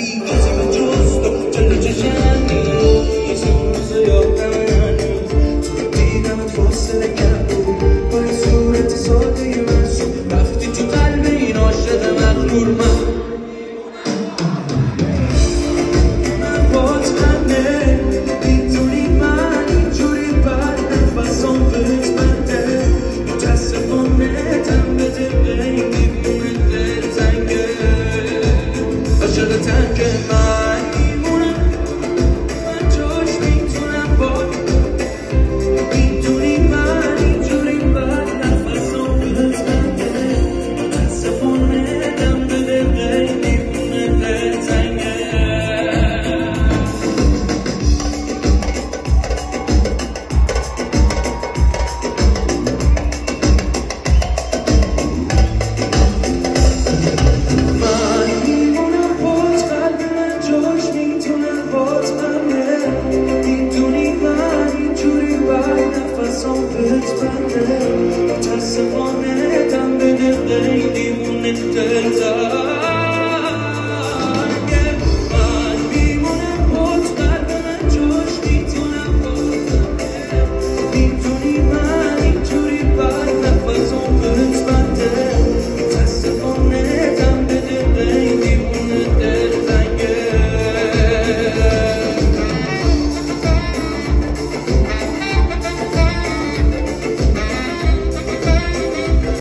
کسی به جز تو جلو چشمی نیست اون روز یادم هنوز دیدمت فاصله کم بود با یه صورت ساده معصوم رفتی تو قلب این عاشق مغرور من باز خنده میدونی من اینجوری بر نفسم بتمنده متاسفانه تن به دل میمونه دل تنگه عاشق تنگ من